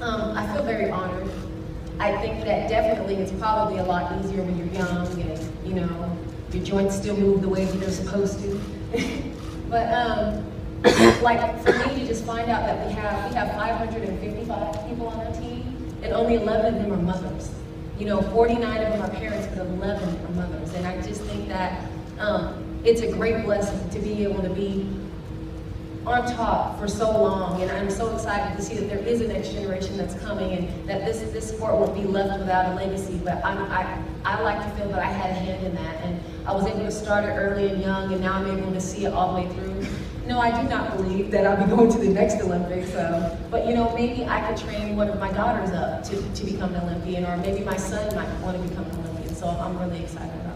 I feel very honored. I think that definitely it's probably a lot easier when you're young and, you know, your joints still move the way that they're supposed to. But like for me to just find out that we have 555 people on our team and only 11 of them are mothers. You know, 49 of them are parents, but 11 are mothers. And I just think that it's a great blessing to be able to be on top for so long, and I'm so excited to see that there is a next generation that's coming, and that this sport won't be left without a legacy. But I like to feel that I had a hand in that, and I was able to start it early and young, and now I'm able to see it all the way through. No, I do not believe that I'll be going to the next Olympics, but you know, maybe I could train one of my daughters up to become an Olympian, or maybe my son might want to become an Olympian, so I'm really excited about it.